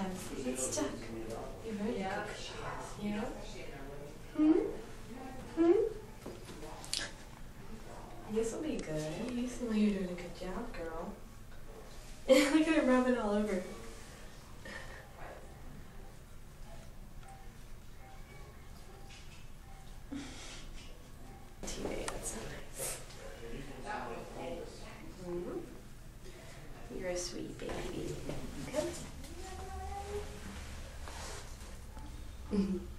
sometimes you get stuck. You're very good. Yeah? This will be good. You seem like you're doing a good job, girl. Look at her rubbing all over. Teammate, that's so nice. You're a sweet baby. Good.